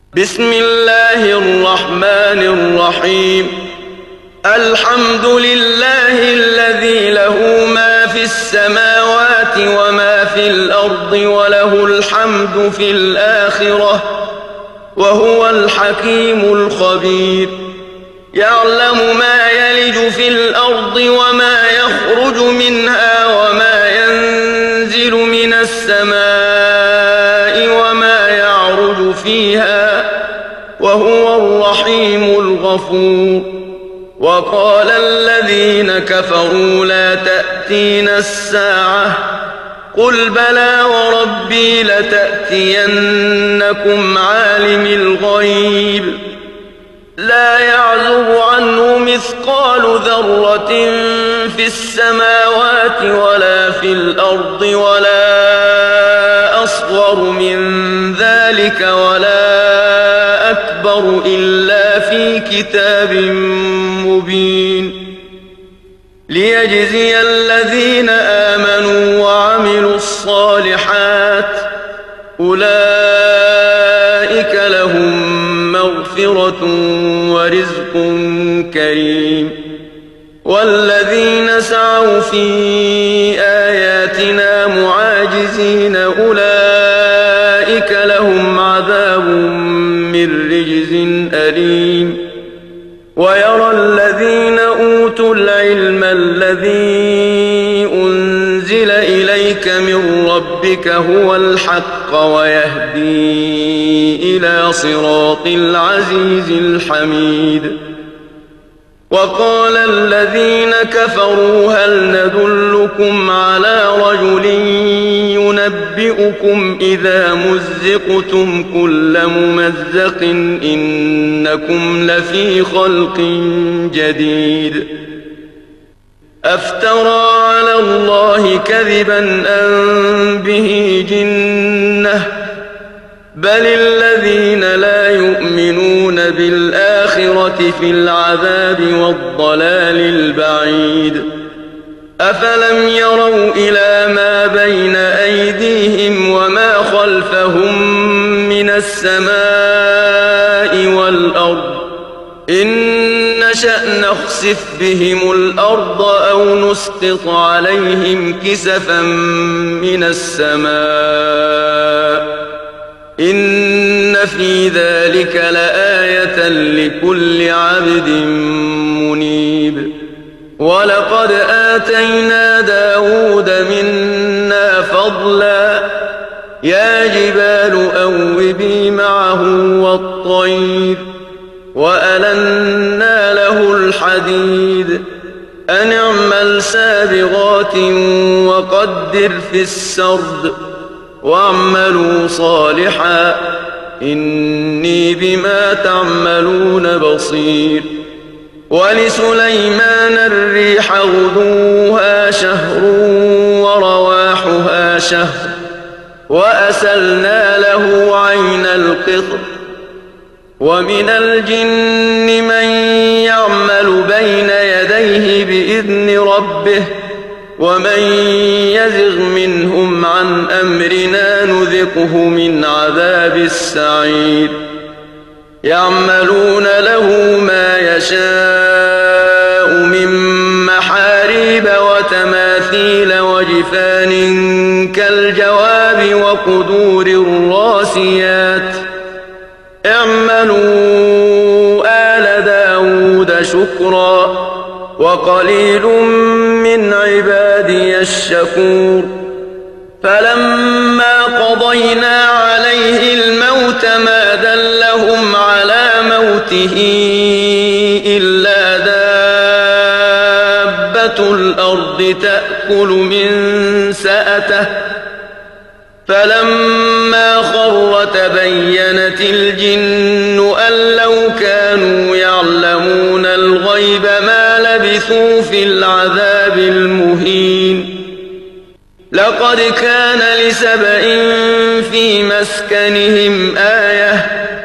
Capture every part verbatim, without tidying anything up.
بسم الله الرحمن الرحيم. الحمد لله الذي له ما في السماوات وما في الأرض وله الحمد في الآخرة وهو الحكيم الخبير. يعلم ما يلج في الأرض وما يخرج منها وما ينزل من السماء وما يعرج فيها وهو الرحيم الغفور. وقال الذين كفروا لا تأتينا الساعة قل بلى وربي لتأتينكم عالم الغيب لا يعزب عنه مثقال ذرة في السماوات ولا في الأرض ولا أصغر من ذلك ولا أكبر إلا في كتاب مبين ليجزي الذين آمنوا وعملوا الصالحات أولئك لهم مغفرة ورزق كريم. والذين سعوا في آياتنا معاجزين أولئك لهم عذاب من رجز أليم. ويرى الذين أوتوا العلم الذي أنزل إليك من ربك هو الحق ويهدي إلى صراط العزيز الحميد. وقال الذين كفروا هل ندلكم على رجل ينبئكم إذا مزقتم كل ممزق إنكم لفي خلق جديد. أفترى على الله كذبا أم به جنة بل الذين لا يؤمنون بالآخرة في العذاب والضلال البعيد. أفلم يروا إلى ما بين أيديهم وما خلفهم من السماء والأرض إن نشأ نخسف بهم الأرض أو نسقط عليهم كسفا من السماء إن في ذلك لآية لكل عبد منيب. ولقد آتينا داود منا فضلا يا جبال أوبي معه والطير وألنا له الحديد أن اعمل سابغات وقدر في السرد واعملوا صالحا إني بما تعملون بصير. ولسليمان الريح غدوها شهر ورواحها شهر وأسلنا له عين القطر. ومن الجن من يعمل بين يديه بإذن ربه ومن يزغ منهم عن أمرنا نذقه من عذاب السعير. يعملون له ما يشاء من محاريب وتماثيل وجفان كالجواب وقدور الراسيات اعملوا آل داود شكرا وقليل من عبادي الشكور. فلما قضينا عليه الموت ما دلهم على موته إلا دابة الأرض تأكل من سأته فلما خر تبينت الجن أن لو كانوا يعلمون الغيب ما لبثوا في العذاب المهين. لقد كان لسبإ في مسكنهم آية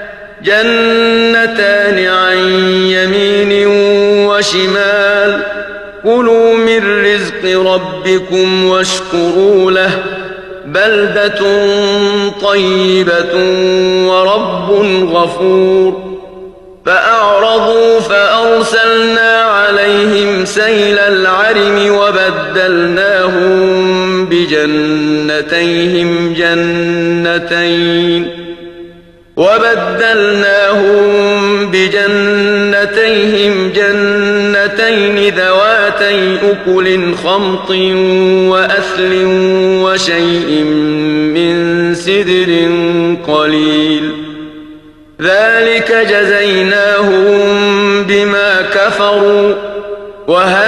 جنتان عن يمين وشمال كلوا من رزق ربكم واشكروا له بلدة طيبة ورب غفور فأعرضوا فأرسلنا عليهم سيل العرم وبدلناهم بجنتيهم جنتين وبدلناهم بجنتيهم جنتين ذواتي أكل خمط وأثل وشيء من سدر قليل ذلك جزيناهم بما كفروا وهل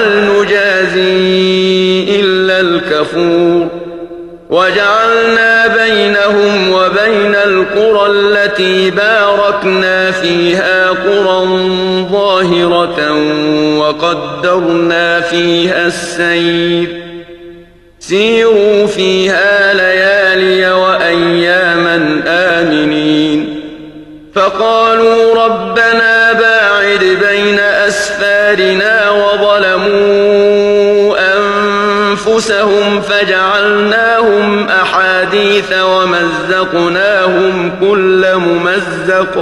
نجازي إلا الكفور وجعلنا بينهم وبين القرى التي باركنا فيها قرى ظاهرة وقدرنا فيها السير سيروا فيها ليالي وأياما آمنين فقالوا ربنا باعد بين أسفارنا وظلموا أنفسهم فجعلناهم أحاديث ومزقناهم كل ممزق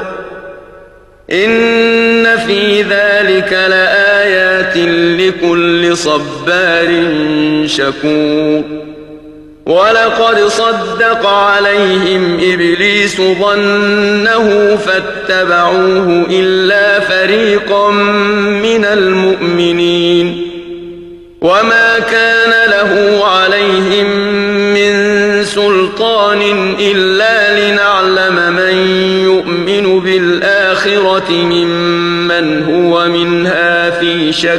إن في ذلك لآيات لكل صبار شكور ولقد صدق عليهم إبليس ظنه فاتبعوه إلا فريقا من المؤمنين وما كان له عليهم من سلطان إلا لنعلم من يؤمن بالآخرة ممن هو منها في شك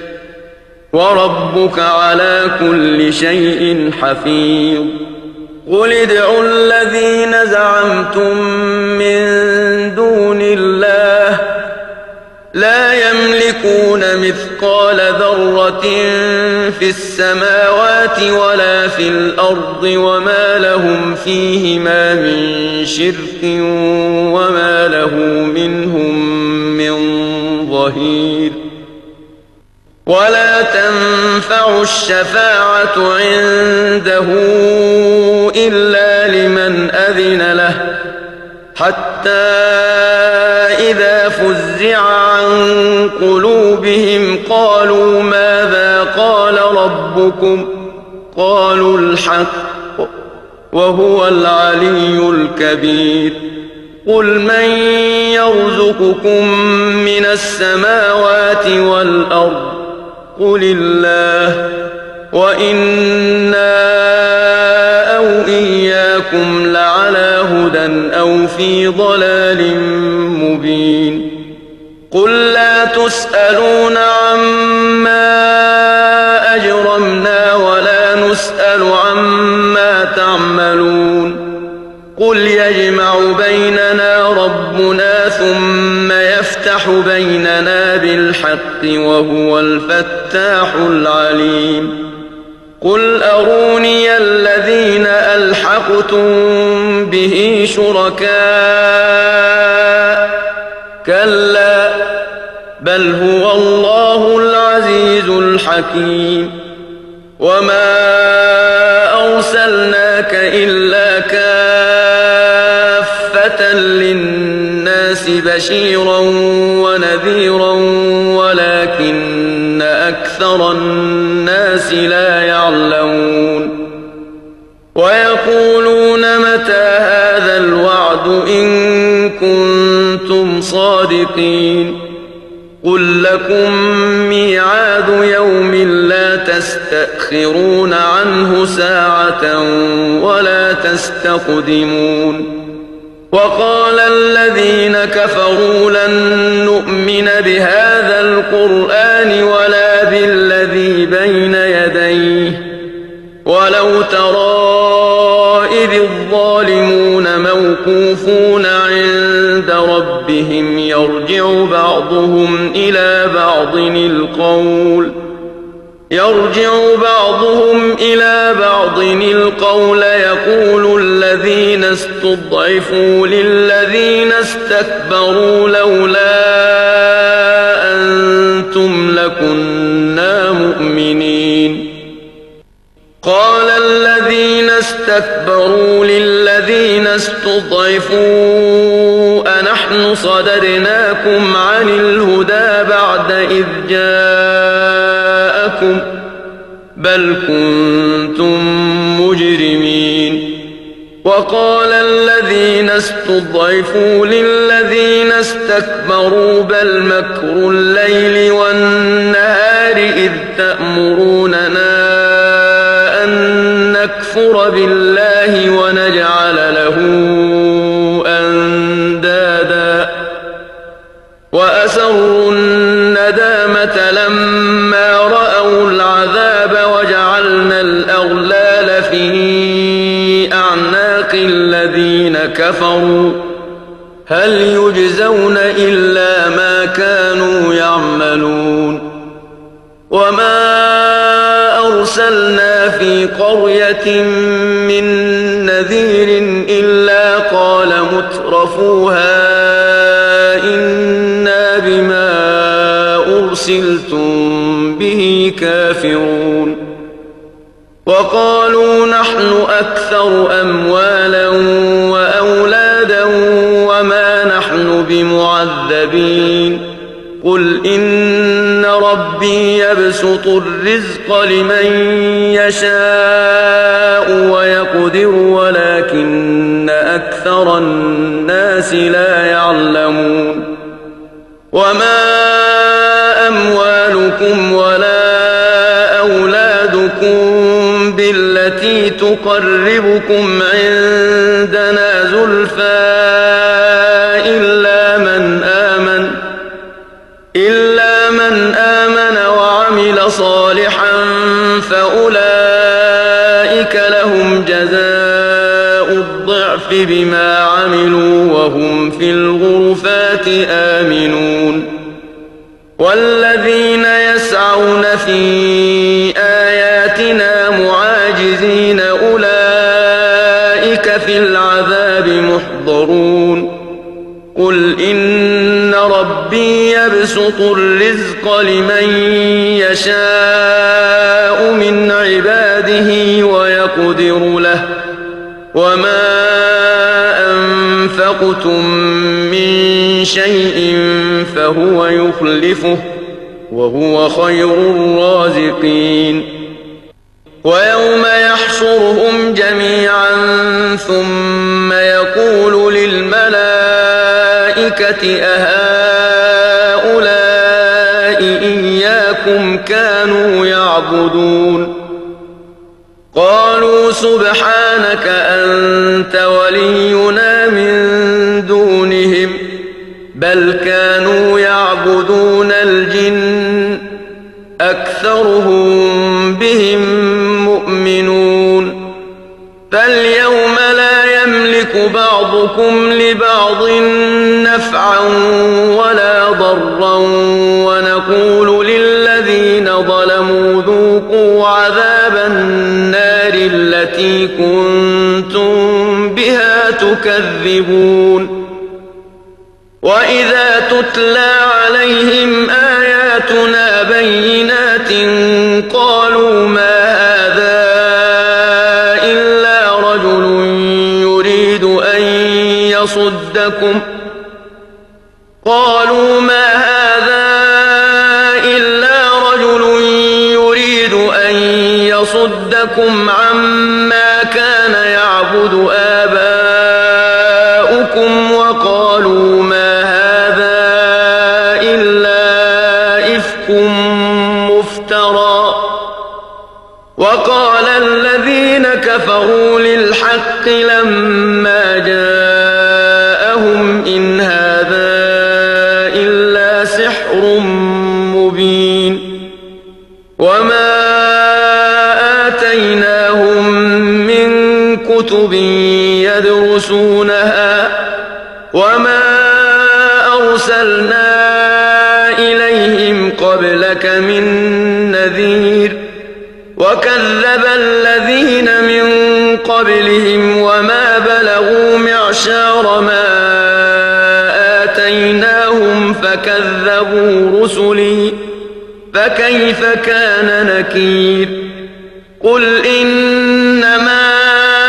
وربك على كل شيء حفيظ قل ادعوا الذين زعمتم من دون الله لا يملكون مثقال ذرة في السماوات ولا في الأرض وما لهم فيهما من شرك وما له منهم من ظهير ولا تنفع الشفاعة عنده إلا لمن أذن له حتى إذا فزع عن قلوبهم قالوا ماذا قال ربكم قالوا الحق وهو العلي الكبير قل من يرزقكم من السماوات والأرض قل الله وإنا أو إياكم لعلى هدى أو في ضلال مبين قل لا تسألون عما أجرمنا ولا نسأل عما تعملون قل يجمع بيننا ربنا ثم يفتح بيننا بالحق وهو الفتاح العليم قل أروني الذين ألحقتم به شركاء كلا بل هو الله العزيز الحكيم وما أرسلناك إلا كافة للناس بشيرا ونذيرا ولكن أكثر الناس لا يعلمون ويقولون متى هذا الوعد إن كنتم صادقين قل لكم ميعاد يوم لا تستأخرون عنه ساعة ولا تستقدمون وقال الذين كفروا لن نؤمن بهذا القرآن ولا بالذي بين يديه ولو ترى إذ الظالمون موقوفون عند ربهم يرجع بعضهم إلى بعض القول يرجع بعضهم إلى بعض القول يقول الذين استضعفوا للذين استكبروا لولا أنتم لكنا مؤمنين قال الذين اسْتَكْبَرُوا لِلَّذِينَ اسْتُضْعِفُوا أَنَحْنُ صَدَدْنَاكُمْ عَنِ الْهُدَىٰ بَعْدَ إِذْ جَاءَكُم بَلْ كُنتُم مُّجْرِمِينَ وَقَالَ الَّذِينَ اسْتُضْعِفُوا لِلَّذِينَ اسْتَكْبَرُوا بَلْ مَكْرُ اللَّيْلِ وَالنَّهَارِ إِذْ تَأْمُرُونَنَا أَن نَّكْفُرَ بِاللَّهِ وَنَجْعَلَ لَهُ أَندَادًا وَأَسَرُّوا النَّدَامَةَ لَمَّا رَأَوُا الْعَذَابَ وَجَعَلْنَا الْأَغْلَالَ فِي أَعْنَاقِ الَّذِينَ كَفَرُوا هَلْ يُجْزَوْنَ إِلَّا مَا كَانُوا يَعْمَلُونَ وَمَا أَرْسَلْنَا فِي قَرْيَةٍ مِّن نَّذِيرٍ إِلَّا قَالَ مُتْرَفُوهَا إِنَّا بِمَا أُرْسِلْتُم بِهِ كَافِرُونَ وَقَالُوا نَحْنُ أَكْثَرُ أَمْوَالًا وَأَوْلَادًا وَمَا نَحْنُ بِمُعَذَّبِينَ قُلْ إِنَّ رَبِّي يَبْسُطُ الرِّزْقَ لِمَن يَشَاءُ وَيَقْدِرُ وَلَكِنَّ أَكْثَرَ النَّاسِ لَا يَعْلَمُونَ وَمَا أَمْوَالُكُمْ وَلَا أَوْلَادُكُم بِالَّتِي تُقَرِّبُكُمْ عِندَنَا زُلْفَىٰ إِلَّا مَنْ آمَنَ إِلَّا مَنْ آمَنَ وَعَمِلَ صَالِحًا فَأُولَٰئِكَ لَهُمْ جَزَاءُ الضِّعْفِ بِمَا عَمِلُوا وَهُمْ فِي الْغُرُفَاتِ آمِنُونَ وَالَّذِينَ يَسْعَوْنَ فِي آيَاتِنَا مُعَاجِزِينَ أُولَٰئِكَ فِي الْعَذَابِ مُحْضَرُونَ قُلْ إِنَّ رَبِّي يَبْسُطُ الرِّزْقَ لِمَن يَشَاءُ مِنْ عِبَادِهِ وَيَقْدِرُ لَهُ وَمَا أَنفَقْتُم مِّن شَيْءٍ فَهُوَ يُخْلِفُهُ وَهُوَ خَيْرُ الرَّازِقِينَ وَيَوْمَ يَحْشُرُهُمْ جَمِيعًا ثُمَّ يَقُولُ لِلْمَلَائِكَةِ أَهَٰؤُلَاءِ إِيَّاكُمْ كَانُوا يَعْبُدُونَ قَالُوا سُبْحَانَكَ أَنتَ وَلِيُّنَا مِن دُونِهِم بَلْ كَانُوا يَعْبُدُونَ الْجِنَّ أَكْثَرُهُم بِهِم مُّؤْمِنُونَ فَالْيَوْمَ لَا يَمْلِكُ بَعْضُكُمْ لِبَعْضٍ نَّفْعًا وَلَا ضَرًّا وَنَقُولُ لِلَّذِينَ ظَلَمُوا ذُوقُوا عَذَابَ النَّارِ الَّتِي كُنتُم بِهَا تُكَذِّبُونَ وَإِذَا تُتْلَىٰ عَلَيْهِمْ آيَاتُنَا بَيِّنَاتٍ قَالُوا مَا هَٰذَا إِلَّا رَجُلٌ يُرِيدُ أَن يَصُدَّكُمْ قَالُوا مَا هَٰذَا إِلَّا رَجُلٌ يُرِيدُ أَن يَصُدَّكُمْ عَمَّا كَانَ يَعْبُدُ آبَاؤُكُمْ وَقَالُوا مَا هَٰذَا إِلَّا إِفْكٌ مُّفْتَرًى وَقَالَ الَّذِينَ كَفَرُوا لِلْحَقِّ لَمَّا جَاءَهُمْ إِنْ هَٰذَا إِلَّا سِحْرٌ مُّبِينٌ وَمَا آتَيْنَاهُم مِّن كُتُبٍ يَدْرُسُونَهَا وَمَا أَرْسَلْنَا إِلَيْهِمْ قَبْلَكَ مِن نَّذِيرٍ وَكَذَّبَ الَّذِينَ مِن قَبْلِهِمْ وَمَا بَلَغُوا مِعْشَارَ مَا آتَيْنَاهُمْ فَكَذَّبُوا رُسُلِي فَكَيْفَ كَانَ نَكِيرِ قُلْ إِنَّمَا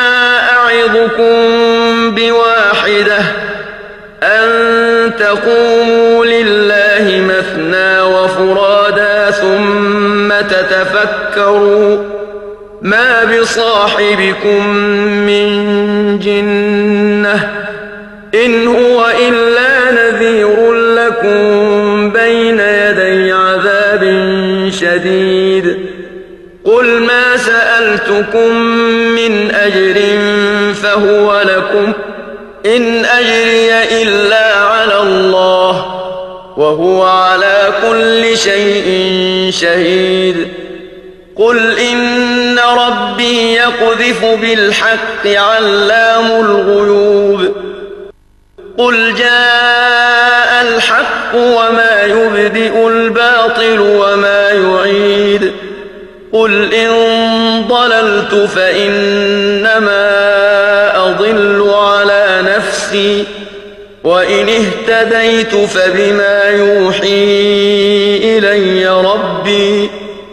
يعظكم بواحدة أن تقوموا لله مثنى وفرادا ثم تتفكروا ما بصاحبكم من جنة إن هو إلا نذير لكم بين يدي عذاب شديد قل ما سألتكم من أجر فهو لكم إن أجري إلا على الله وهو على كل شيء شهيد قل إن ربي يقذف بالحق علام الغيوب قل جاء الحق وما يبدئ الباطل وما يعيد قل إن ضللت فإنما أضل على نفسي وإن اهتديت فبما يوحي إلي ربي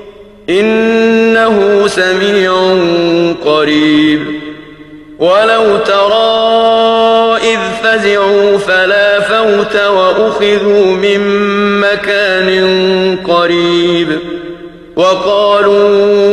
إنه سميع قريب ولو ترى إذ فزعوا فلا فوت وأخذوا من مكان قريب وقالوا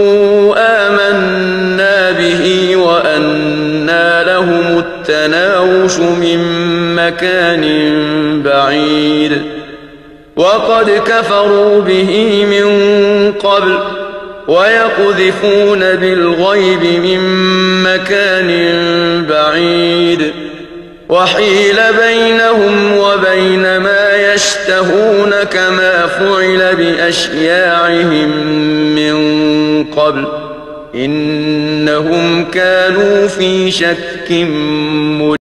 آمنا به وأنى لهم التناوش من مكان بعيد وقد كفروا به من قبل ويقذفون بالغيب من مكان بعيد وحيل بينهم وبين ما يشتهون كما فعل بأشياعهم من قبل إنهم كانوا في شك مريب